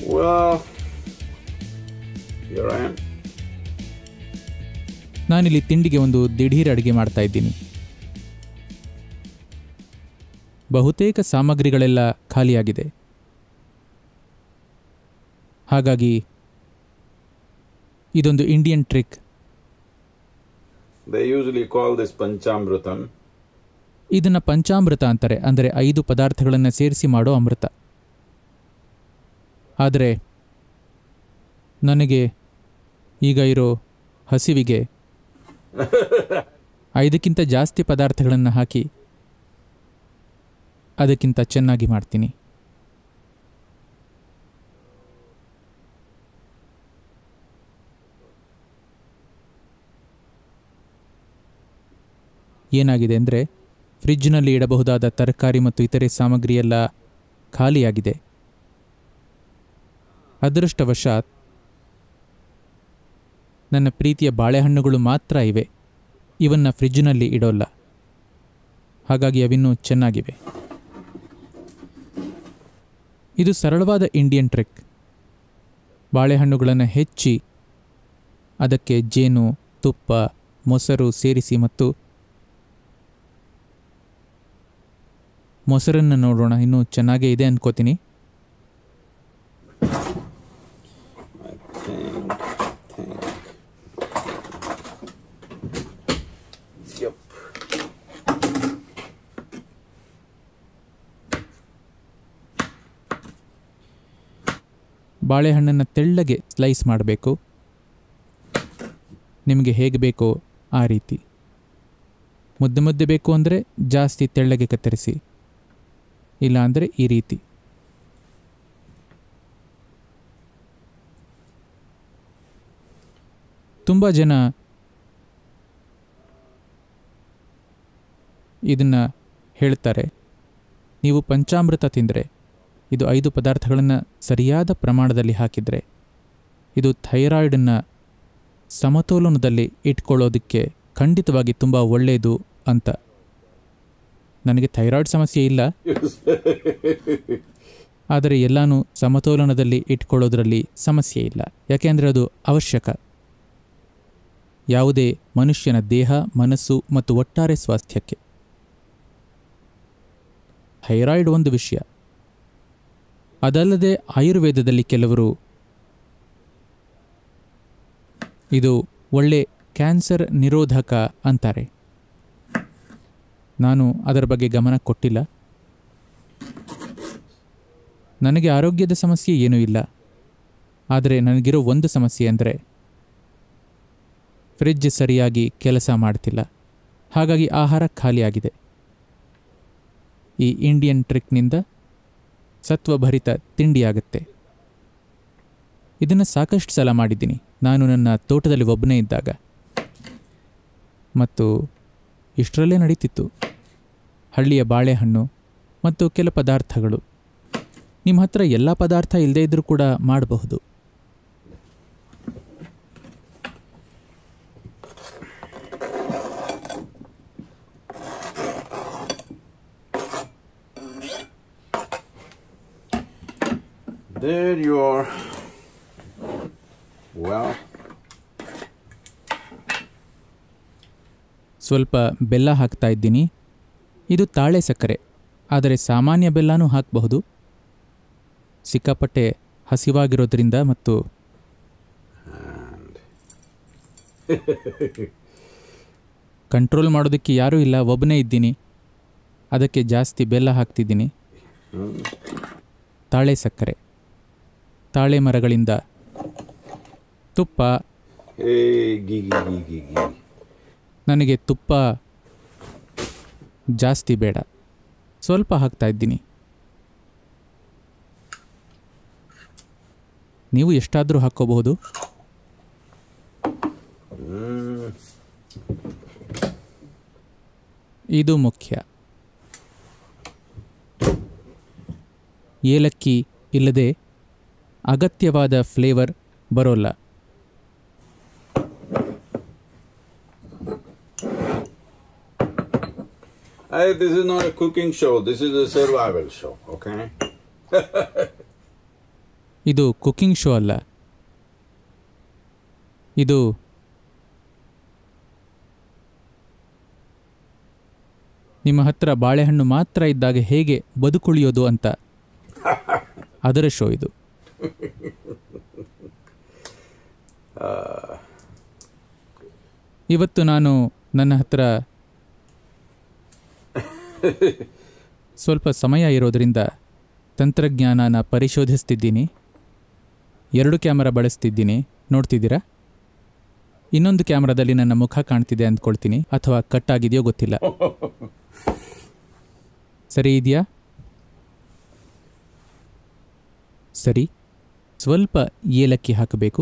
Well, here I am. ನಾನಿಲ್ಲಿ ತಿಂಡಿಗೆ ಒಂದು ದಿಢೀರ್ ಅಡುಗೆ ಮಾಡ್ತಾ ಇದ್ದೀನಿ. ಬಹುತೇಕ ಸಾಮಗ್ರಿಗಳೆಲ್ಲ ಖಾಲಿಯಾಗಿದೆ. ಹಾಗಾಗಿ ಇದೊಂದು Indian trick. They usually call this panchamrutam. ಇದನ್ನ ಪಂಚಾಮೃತ ಅಂತಾರೆ, ಅಂದರೆ 5 ಪದಾರ್ಥಗಳನ್ನು ಸೇರಿಸಿ ಮಾಡೋ ಅಮೃತ. ಆದರೆ ನನಗೆ ಈಗ ಇರೋ ಹಸಿವಿಗೆ 5ಕ್ಕಿಂತ ಜಾಸ್ತಿ ಪದಾರ್ಥಗಳನ್ನು ಹಾಕಿ ಅದಕ್ಕಿಂತ ಚೆನ್ನಾಗಿ ಮಾಡ್ತೀನಿ. ಏನಾಗಿದೆ ಅಂದರೆ, ಫ್ರಿಡ್ಜ್ನಲ್ಲಿ ಇಡಬಹುದಾದ ತರಕಾರಿ ಮತ್ತು ಇತರೆ ಸಾಮಗ್ರಿಯೆಲ್ಲ ಖಾಲಿಯಾಗಿದೆ. ಅದೃಷ್ಟವಶಾತ್ ನನ್ನ ಪ್ರೀತಿಯ ಬಾಳೆಹಣ್ಣುಗಳು ಮಾತ್ರ ಇವೆ. ಇವನ್ನ ಫ್ರಿಡ್ಜ್ನಲ್ಲಿ ಇಡೋಲ್ಲ, ಹಾಗಾಗಿ ಅವಿನ್ನೂ ಚೆನ್ನಾಗಿವೆ. ಇದು ಸರಳವಾದ ಇಂಡಿಯನ್ ಟ್ರಿಕ್. ಬಾಳೆಹಣ್ಣುಗಳನ್ನು ಹೆಚ್ಚಿ ಅದಕ್ಕೆ ಜೇನು, ತುಪ್ಪ, ಮೊಸರು ಸೇರಿಸಿ ಮತ್ತು ಮೊಸರನ್ನು ನೋಡೋಣ, ಇನ್ನೂ ಚೆನ್ನಾಗೇ ಇದೆ ಅನ್ಕೋತೀನಿ. ಬಾಳೆಹಣ್ಣನ್ನು ತೆಳ್ಳಗೆ ಸ್ಲೈಸ್ ಮಾಡಬೇಕು. ನಿಮಗೆ ಹೇಗೆ ಬೇಕೋ ಆ ರೀತಿ. ಮುದ್ದೆ ಮುದ್ದೆ ಬೇಕು ಅಂದರೆ ಜಾಸ್ತಿ ತೆಳ್ಳಗೆ ಕತ್ತರಿಸಿ, ಇಲ್ಲ ಅಂದರೆ ಈ ರೀತಿ. ತುಂಬ ಜನ ಇದನ್ನು ಹೇಳ್ತಾರೆ, ನೀವು ಪಂಚಾಮೃತ ತಿಂದರೆ, ಇದು 5 ಪದಾರ್ಥಗಳನ್ನು ಸರಿಯಾದ ಪ್ರಮಾಣದಲ್ಲಿ ಹಾಕಿದರೆ ಇದು ಥೈರಾಯ್ಡನ್ನು ಸಮತೋಲನದಲ್ಲಿ ಇಟ್ಕೊಳ್ಳೋದಕ್ಕೆ ಖಂಡಿತವಾಗಿ ತುಂಬ ಒಳ್ಳೆಯದು ಅಂತ. ನನಗೆ ಥೈರಾಯ್ಡ್ ಸಮಸ್ಯೆ ಇಲ್ಲ, ಆದರೆ ಎಲ್ಲನೂ ಸಮತೋಲನದಲ್ಲಿ ಇಟ್ಕೊಳ್ಳೋದ್ರಲ್ಲಿ ಸಮಸ್ಯೆ ಇಲ್ಲ. ಯಾಕೆಂದರೆ ಅದು ಅವಶ್ಯಕ. ಯಾವುದೇ ಮನುಷ್ಯನ ದೇಹ, ಮನಸ್ಸು ಮತ್ತು ಒಟ್ಟಾರೆ ಸ್ವಾಸ್ಥ್ಯಕ್ಕೆ ಥೈರಾಯ್ಡ್ ಒಂದು ವಿಷಯ. ಅದಲ್ಲದೆ ಆಯುರ್ವೇದದಲ್ಲಿ ಕೆಲವರು ಇದು ಒಳ್ಳೆ ಕ್ಯಾನ್ಸರ್ ನಿರೋಧಕ ಅಂತಾರೆ. ನಾನು ಅದರ ಬಗ್ಗೆ ಗಮನ ಕೊಟ್ಟಿಲ್ಲ. ನನಗೆ ಆರೋಗ್ಯದ ಸಮಸ್ಯೆ ಏನೂ ಇಲ್ಲ, ಆದರೆ ನನಗಿರೋ ಒಂದು ಸಮಸ್ಯೆ ಅಂದರೆ ಫ್ರಿಡ್ಜ್ ಸರಿಯಾಗಿ ಕೆಲಸ ಮಾಡ್ತಿಲ್ಲ. ಹಾಗಾಗಿ ಆಹಾರ ಖಾಲಿಯಾಗಿದೆ. ಈ ಇಂಡಿಯನ್ ಟ್ರಿಕ್ನಿಂದ ಸತ್ವಭರಿತ ತಿಂಡಿಯಾಗುತ್ತೆ. ಇದನ್ನು ಸಾಕಷ್ಟು ಸಲ ಮಾಡಿದ್ದೀನಿ ನಾನು ನನ್ನ ತೋಟದಲ್ಲಿ ಒಬ್ಬನೇ ಇದ್ದಾಗ, ಮತ್ತು ಇಷ್ಟರಲ್ಲೇ ನಡೀತಿತ್ತು. ಹಳ್ಳಿಯ ಬಾಳೆಹಣ್ಣು ಮತ್ತು ಕೆಲ ಪದಾರ್ಥಗಳು. ನಿಮ್ಮ ಹತ್ರ ಎಲ್ಲ ಪದಾರ್ಥ ಇಲ್ಲದೇ ಇದ್ರೂ ಕೂಡ ಮಾಡಬಹುದು. There you are. Well. ಸ್ವಲ್ಪ ಬೆಲ್ಲ ಹಾಕ್ತಾ ಇದ್ದೀನಿ. ಇದು ತಾಳೆ ಸಕ್ಕರೆ, ಆದರೆ ಸಾಮಾನ್ಯ ಬೆಲ್ಲನೂ ಹಾಕಬಹುದು. ಸಿಕ್ಕಾಪಟ್ಟೆ ಹಸಿವಾಗಿರೋದ್ರಿಂದ ಮತ್ತು ಕಂಟ್ರೋಲ್ ಮಾಡೋದಕ್ಕೆ ಯಾರೂ ಇಲ್ಲ, ಒಬ್ಬನೇ ಇದ್ದೀನಿ. ಅದಕ್ಕೆ ಜಾಸ್ತಿ ಬೆಲ್ಲ ಹಾಕ್ತಿದ್ದೀನಿ. ತಾಳೆ ಸಕ್ಕರೆ, ತಾಳೆ ಮರಗಳಿಂದ ತುಪ್ಪ. ನನಗೆ ತುಪ್ಪ ಜಾಸ್ತಿ ಬೇಡ, ಸ್ವಲ್ಪ ಹಾಕ್ತಾ ಇದ್ದೀನಿ. ನೀವು ಎಷ್ಟಾದರೂ ಹಾಕ್ಕೋಬಹುದು. ಇದು ಮುಖ್ಯ. ಏಲಕ್ಕಿ ಇಲ್ಲದೆ ಅಗತ್ಯವಾದ ಫ್ಲೇವರ್ ಬರೋಲ್ಲ. This is not a cooking show, this is a survival show, okay? ಇದು ಕುಕಿಂಗ್ ಶೋ ಅಲ್ಲ. ಇದು ನಿಮ್ಮ ಹತ್ರ ಬಾಳೆಹಣ್ಣು ಮಾತ್ರ ಇದ್ದಾಗ ಹೇಗೆ ಬದುಕುಳಿಯೋದು ಅಂತ ಅದರ ಶೋ ಇದು. ಇವತ್ತು ನಾನು ನನ್ನ ಹತ್ರ ಸ್ವಲ್ಪ ಸಮಯ ಇರೋದರಿಂದ ತಂತ್ರಜ್ಞಾನನ ಪರಿಶೋಧಿಸ್ತಿದ್ದೀನಿ. 2 ಕ್ಯಾಮರಾ ಬಳಸ್ತಿದ್ದೀನಿ, ನೋಡ್ತಿದ್ದೀರಾ? ಇನ್ನೊಂದು ಕ್ಯಾಮ್ರಾದಲ್ಲಿ ನನ್ನ ಮುಖ ಕಾಣ್ತಿದೆ ಅಂದ್ಕೊಳ್ತೀನಿ, ಅಥವಾ ಕಟ್ ಆಗಿದೆಯೋ ಗೊತ್ತಿಲ್ಲ. ಸರಿ ಇದೆಯಾ? ಸರಿ. ಸ್ವಲ್ಪ ಏಲಕ್ಕಿ ಹಾಕಬೇಕು.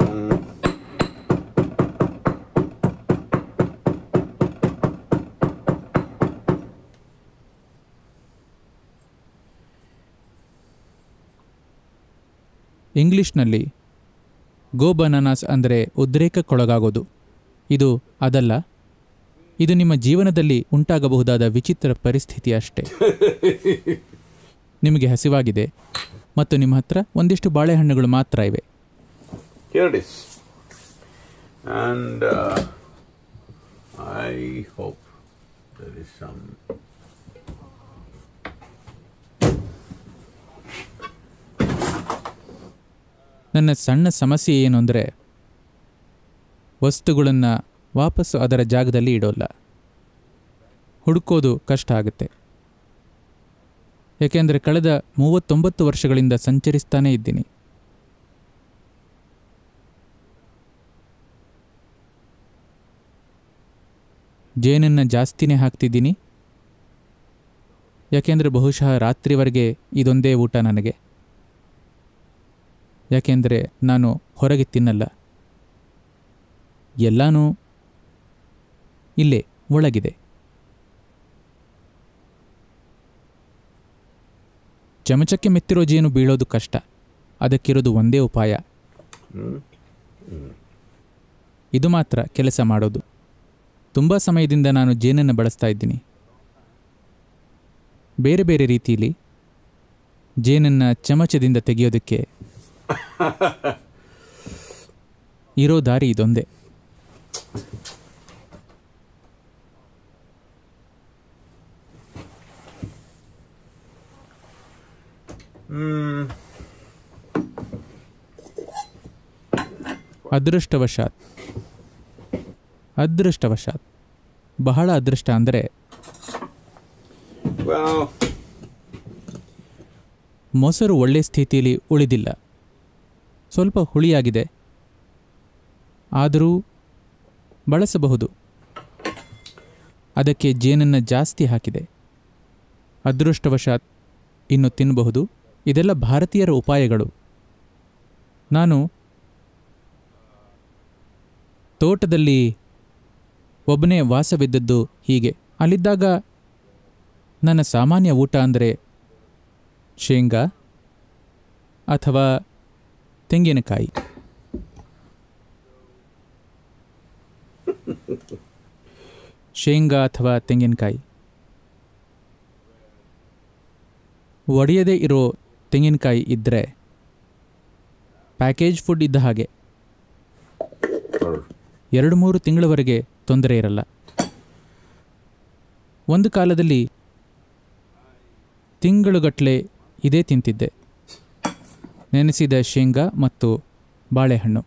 ಇಂಗ್ಲಿಷ್ನಲ್ಲಿ ಗೋ ಬನಾನಾಸ್ ಅಂದರೆ ಉದ್ರೇಕಕ್ಕೊಳಗಾಗೋದು. ಇದು ಅದಲ್ಲ. ಇದು ನಿಮ್ಮ ಜೀವನದಲ್ಲಿ ಉಂಟಾಗಬಹುದಾದ ವಿಚಿತ್ರ ಪರಿಸ್ಥಿತಿ ಅಷ್ಟೇ. ನಿಮಗೆ ಹಸಿವಾಗಿದೆ ಮತ್ತು ನಿಮ್ಮ ಹತ್ರ ಒಂದಿಷ್ಟು ಬಾಳೆಹಣ್ಣುಗಳು ಮಾತ್ರ ಇವೆ. Here it is. And I hope there is some ನನ್ನ ಸಣ್ಣ ಸಮಸ್ಯೆ ಏನು ಅಂದರೆ ವಸ್ತುಗಳನ್ನು ವಾಪಸ್ಸು ಅದರ ಜಾಗದಲ್ಲಿ ಇಡೋಲ್ಲ. ಹುಡುಕೋದು ಕಷ್ಟ ಆಗುತ್ತೆ. ಏಕೆಂದರೆ ಕಳೆದ 39 ವರ್ಷಗಳಿಂದ ಸಂಚರಿಸ್ತಾನೇ ಇದ್ದೀನಿ. ಜೇನನ್ನು ಜಾಸ್ತಿನೇ ಹಾಕ್ತಿದ್ದೀನಿ. ಯಾಕೆಂದರೆ ಬಹುಶಃ ರಾತ್ರಿವರೆಗೆ ಇದೊಂದೇ ಊಟ ನನಗೆ. ಯಾಕೆಂದರೆ ನಾನು ಹೊರಗೆ ತಿನ್ನಲ್ಲ. ಎಲ್ಲನೂ ಇಲ್ಲೇ ಒಳಗಿದೆ. ಚಮಚಕ್ಕೆ ಮೆತ್ತಿರೋ ಜೇನು ಬೀಳೋದು ಕಷ್ಟ. ಅದಕ್ಕಿರೋದು ಒಂದೇ ಉಪಾಯ. ಇದು ಮಾತ್ರ ಕೆಲಸ ಮಾಡೋದು. ತುಂಬ ಸಮಯದಿಂದ ನಾನು ಜೇನನ್ನು ಬಳಸ್ತಾ ಇದ್ದೀನಿ. ಬೇರೆ ಬೇರೆ ರೀತಿಯಲ್ಲಿ ಜೇನನ್ನು ಚಮಚದಿಂದ ತೆಗೆಯೋದಕ್ಕೆ ಇರೋ ದಾರಿ ಇದೊಂದೇ. ಅದೃಷ್ಟವಶಾತ್ ಬಹಳ ಅದೃಷ್ಟ ಅಂದರೆ ಮೊಸರು ಒಳ್ಳೆ ಸ್ಥಿತಿಯಲ್ಲಿ ಉಳಿದಿಲ್ಲ. ಸ್ವಲ್ಪ ಹುಳಿಯಾಗಿದೆ, ಆದರೂ ಬಳಸಬಹುದು. ಅದಕ್ಕೆ ಜೇನನ್ನು ಜಾಸ್ತಿ ಹಾಕಿದೆ. ಅದೃಷ್ಟವಶಾತ್ ಇನ್ನು ತಿನ್ನಬಹುದು. ಇದೆಲ್ಲ ಭಾರತೀಯರ ಉಪಾಯಗಳು. ನಾನು ತೋಟದಲ್ಲಿ ಒಬ್ಬನೇ ವಾಸವಿದ್ದದ್ದು ಹೀಗೆ. ಅಲ್ಲಿದ್ದಾಗ ನನ್ನ ಸಾಮಾನ್ಯ ಊಟ ಅಂದರೆ ಶೇಂಗಾ ಅಥವಾ ತೆಂಗಿನಕಾಯಿ. ಶೇಂಗಾ ಅಥವಾ ತೆಂಗಿನಕಾಯಿ. ಒಡೆಯದೇ ಇರೋ ತೆಂಗಿನಕಾಯಿ ಇದ್ದರೆ ಪ್ಯಾಕೇಜ್ ಫುಡ್ ಇದ್ದ ಹಾಗೆ. 2-3 ತಿಂಗಳವರೆಗೆ ತೊಂದರೆ ಇರಲ್ಲ. ಒಂದು ಕಾಲದಲ್ಲಿ ತಿಂಗಳುಗಟ್ಟಲೆ ಇದೇ ತಿಂತಿದ್ದೆ. ನೆನೆಸಿದ ಶೇಂಗಾ ಮತ್ತು ಬಾಳೆಹಣ್ಣು.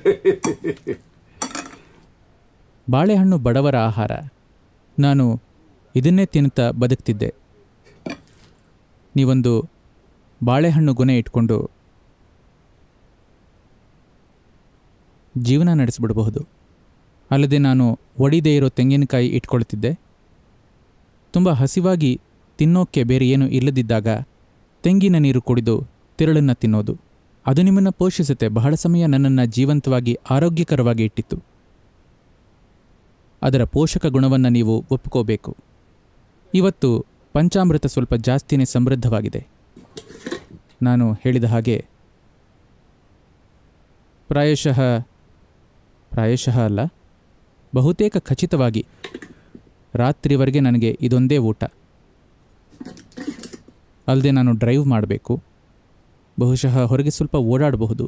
ಬಾಳೆಹಣ್ಣು ಬಡವರ ಆಹಾರ. ನಾನು ಇದನ್ನೇ ತಿನ್ನುತ್ತಾ ಬದುಕ್ತಿದ್ದೆ. ನೀವೊಂದು ಬಾಳೆಹಣ್ಣು ಗೊನೆ ಇಟ್ಕೊಂಡು ಜೀವನ ನಡೆಸಿಬಿಡಬಹುದು. ಅಲ್ಲದೆ ನಾನು ಒಡಿದೇ ಇರೋ ತೆಂಗಿನಕಾಯಿ ಇಟ್ಕೊಳ್ತಿದ್ದೆ. ತುಂಬ ಹಸಿವಾಗಿ ತಿನ್ನೋಕ್ಕೆ ಬೇರೆ ಏನೂ ಇಲ್ಲದಿದ್ದಾಗ ತೆಂಗಿನ ನೀರು ಕುಡಿದು ತಿರಳನ್ನು ತಿನ್ನೋದು. ಅದು ನಿಮ್ಮನ್ನು ಪೋಷಿಸುತ್ತೆ. ಬಹಳ ಸಮಯ ನನ್ನನ್ನು ಜೀವಂತವಾಗಿ ಆರೋಗ್ಯಕರವಾಗಿ ಇಟ್ಟಿತ್ತು. ಅದರ ಪೋಷಕ ಗುಣವನ್ನು ನೀವು ಒಪ್ಪಿಕೋಬೇಕು. ಇವತ್ತು ಪಂಚಾಮೃತ ಸ್ವಲ್ಪ ಜಾಸ್ತಿನೇ ಸಮೃದ್ಧವಾಗಿದೆ. ನಾನು ಹೇಳಿದ ಹಾಗೆ ಪ್ರಾಯಶಃ ಅಲ್ಲ, ಬಹುತೇಕ ಖಚಿತವಾಗಿ ರಾತ್ರಿವರೆಗೆ ನನಗೆ ಇದೊಂದೇ ಊಟ. ಅಲ್ಲದೆ ನಾನು ಡ್ರೈವ್ ಮಾಡಬೇಕು ಬಹುಶಃ ಹೊರಗೆ ಸ್ವಲ್ಪ ಓಡಾಡಬಹುದು.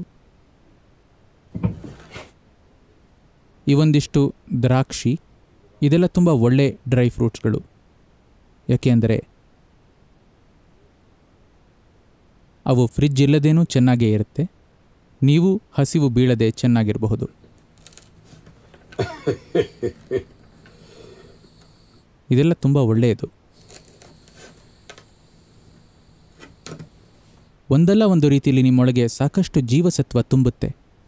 ಇವೊಂದಿಷ್ಟು ದ್ರಾಕ್ಷಿ, ಇದೆಲ್ಲ ತುಂಬ ಒಳ್ಳೆ ಡ್ರೈ ಫ್ರೂಟ್ಸ್ಗಳು. ಯಾಕೆಂದರೆ ಅವು ಫ್ರಿಡ್ಜ್ ಇಲ್ಲದೇನೂ ಚೆನ್ನಾಗೇ ಇರುತ್ತೆ. ನೀವು ಹಸಿವು ಬೀಳದೆ ಚೆನ್ನಾಗಿರಬಹುದು. ಇದೆಲ್ಲ ತುಂಬ ಒಳ್ಳೆಯದು. ಒಂದಲ್ಲ ಒಂದು ರೀತಿಯಲ್ಲಿ ನಿಮ್ಮೊಳಗೆ ಸಾಕಷ್ಟು ಜೀವಸತ್ವ ತುಂಬುತ್ತೆ.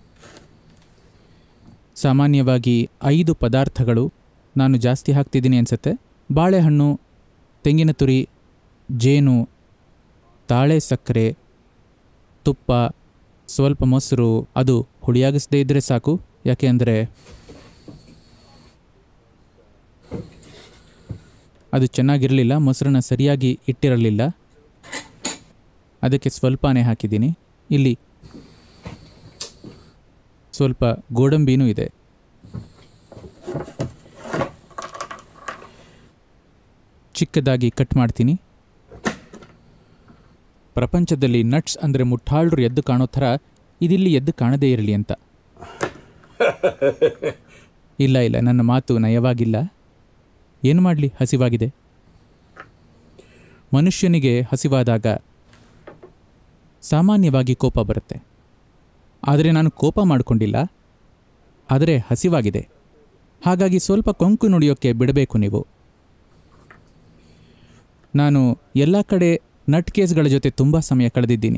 ಸಾಮಾನ್ಯವಾಗಿ 5 ಪದಾರ್ಥಗಳು ನಾನು ಜಾಸ್ತಿ ಹಾಕ್ತಿದ್ದೀನಿ ಅನಿಸುತ್ತೆ. ಬಾಳೆಹಣ್ಣು, ತೆಂಗಿನ ತುರಿ, ಜೇನು, ತಾಳೆ ಸಕ್ಕರೆ, ತುಪ್ಪ, ಸ್ವಲ್ಪ ಮೊಸರು. ಅದು ಹುಳಿಯಾಗಿಸದೇ ಇದ್ದರೆ ಸಾಕು. ಯಾಕೆ ಅಂದರೆ ಅದು ಚೆನ್ನಾಗಿರಲಿಲ್ಲ, ಮೊಸರನ್ನ ಸರಿಯಾಗಿ ಇಟ್ಟಿರಲಿಲ್ಲ. ಅದಕ್ಕೆ ಸ್ವಲ್ಪನೇ ಹಾಕಿದ್ದೀನಿ. ಇಲ್ಲಿ ಸ್ವಲ್ಪ ಗೋಡಂಬಿನೂ ಇದೆ. ಚಿಕ್ಕದಾಗಿ ಕಟ್ ಮಾಡ್ತೀನಿ. ಪ್ರಪಂಚದಲ್ಲಿ ನಟ್ಸ್ ಅಂದರೆ ಮುಟ್ಟಾಳ್ರು ಎದ್ದು ಕಾಣೋ ಥರ ಇದಿಲ್ಲಿ ಎದ್ದು ಕಾಣದೇ ಇರಲಿ ಅಂತ. ಇಲ್ಲ, ನನ್ನ ಮಾತು ನಯವಾಗಿಲ್ಲ. ಏನು ಮಾಡಲಿ, ಹಸಿವಾಗಿದೆ. ಮನುಷ್ಯನಿಗೆ ಹಸಿವಾದಾಗ ಸಾಮಾನ್ಯವಾಗಿ ಕೋಪ ಬರುತ್ತೆ. ಆದರೆ ನಾನು ಕೋಪ ಮಾಡಿಕೊಂಡಿಲ್ಲ, ಆದರೆ ಹಸಿವಾಗಿದೆ. ಹಾಗಾಗಿ ಸ್ವಲ್ಪ ಕೊಂಕು ನುಡಿಯೋಕ್ಕೆ ಬಿಡಬೇಕು ನೀವು. ನಾನು ಎಲ್ಲ ಕಡೆ ನಟ್ ಕೇಸ್ಗಳ ಜೊತೆ ತುಂಬ ಸಮಯ ಕಳೆದಿದ್ದೀನಿ.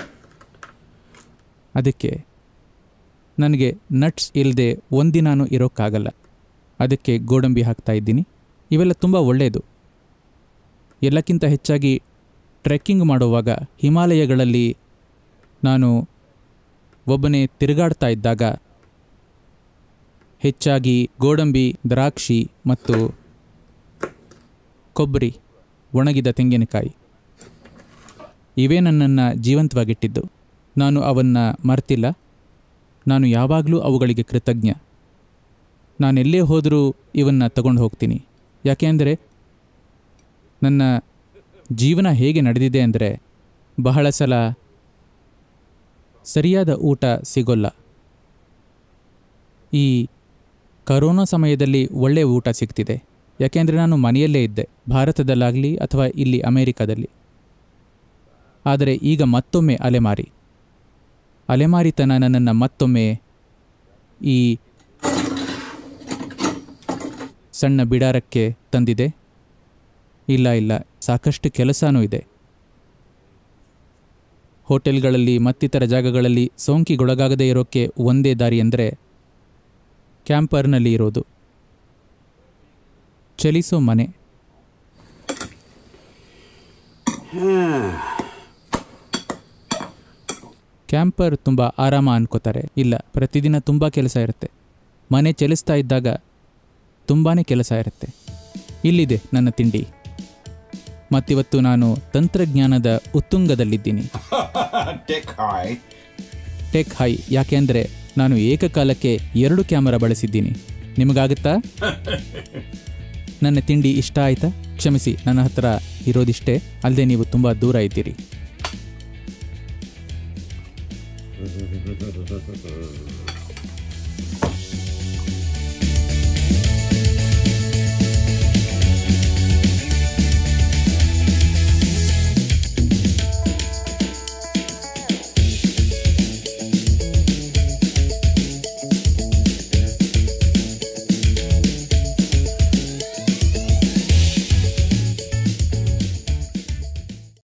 ಅದಕ್ಕೆ ನನಗೆ ನಟ್ಸ್ ಇಲ್ಲದೆ ಒಂದಿನಾನು ಇರೋಕ್ಕಾಗಲ್ಲ. ಅದಕ್ಕೆ ಗೋಡಂಬಿ ಹಾಕ್ತಾ ಇದ್ದೀನಿ. ಇವೆಲ್ಲ ತುಂಬ ಒಳ್ಳೆಯದು. ಎಲ್ಲಕ್ಕಿಂತ ಹೆಚ್ಚಾಗಿ ಟ್ರೆಕ್ಕಿಂಗ್ ಮಾಡುವಾಗ ಹಿಮಾಲಯಗಳಲ್ಲಿ ನಾನು ಒಬ್ಬನೇ ತಿರುಗಾಡ್ತಾ ಇದ್ದಾಗ ಹೆಚ್ಚಾಗಿ ಗೋಡಂಬಿ, ದ್ರಾಕ್ಷಿ ಮತ್ತು ಕೊಬ್ಬರಿ, ಒಣಗಿದ ತೆಂಗಿನಕಾಯಿ ಇವೇ ನನ್ನನ್ನು ಜೀವಂತವಾಗಿಟ್ಟಿದ್ದು. ನಾನು ಅವನ್ನು ಮರ್ತಿಲ್ಲ. ನಾನು ಯಾವಾಗಲೂ ಅವುಗಳಿಗೆ ಕೃತಜ್ಞ. ನಾನೆಲ್ಲೇ ಹೋದರೂ ಇವನ್ನು ತಗೊಂಡು ಹೋಗ್ತೀನಿ. ಯಾಕೆ ಅಂದರೆ ನನ್ನ ಜೀವನ ಹೇಗೆ ನಡೆದಿದೆ ಅಂದರೆ ಬಹಳ ಸಲ ಸರಿಯಾದ ಊಟ ಸಿಗೋಲ್ಲ. ಈ ಕರೋನಾ ಸಮಯದಲ್ಲಿ ಒಳ್ಳೆಯ ಊಟ ಸಿಗ್ತಿದೆ. ಯಾಕೆಂದರೆ ನಾನು ಮನೆಯಲ್ಲೇ ಇದ್ದೆ, ಭಾರತದಲ್ಲಾಗಲಿ ಅಥವಾ ಇಲ್ಲಿ ಅಮೇರಿಕಾದಲ್ಲಿ. ಆದರೆ ಈಗ ಮತ್ತೊಮ್ಮೆ ಅಲೆಮಾರಿತನ ನನ್ನನ್ನು ಮತ್ತೊಮ್ಮೆ ಈ ಸಣ್ಣ ಬಿಡಾರಕ್ಕೆ ತಂದಿದೆ. ಇಲ್ಲ, ಸಾಕಷ್ಟು ಕೆಲಸನೂ ಇದೆ. ಹೋಟೆಲ್ಗಳಲ್ಲಿ ಮತ್ತಿತರ ಜಾಗಗಳಲ್ಲಿ ಸೋಂಕಿಗೊಳಗಾಗದೇ ಇರೋಕ್ಕೆ ಒಂದೇ ದಾರಿ ಅಂದರೆ ಕ್ಯಾಂಪರ್ನಲ್ಲಿ ಇರೋದು. ಚಲಿಸೋ ಮನೆ. ಕ್ಯಾಂಪರ್ ತುಂಬ ಆರಾಮ ಅನ್ಕೋತಾರೆ. ಇಲ್ಲ, ಪ್ರತಿದಿನ ತುಂಬ ಕೆಲಸ ಇರುತ್ತೆ. ಮನೆ ಚಲಿಸ್ತಾ ಇದ್ದಾಗ ತುಂಬಾ ಕೆಲಸ ಇರುತ್ತೆ. ಇಲ್ಲಿದೆ ನನ್ನ ತಿಂಡಿ. ಮತ್ತಿವತ್ತು ನಾನು ತಂತ್ರಜ್ಞಾನದ ಉತ್ತುಂಗದಲ್ಲಿದ್ದೀನಿ. Tech high. ಯಾಕೆ ಅಂದರೆ ನಾನು ಏಕಕಾಲಕ್ಕೆ 2 ಕ್ಯಾಮರಾ ಬಳಸಿದ್ದೀನಿ. ನಿಮಗಾಗುತ್ತಾ? ನನ್ನ ತಿಂಡಿ ಇಷ್ಟ ಆಯ್ತಾ? ಕ್ಷಮಿಸಿ, ನನ್ನ ಹತ್ರ ಇರೋದಿಷ್ಟೇ. ಅಲ್ಲದೆ ನೀವು ತುಂಬ ದೂರ ಇದ್ದೀರಿ.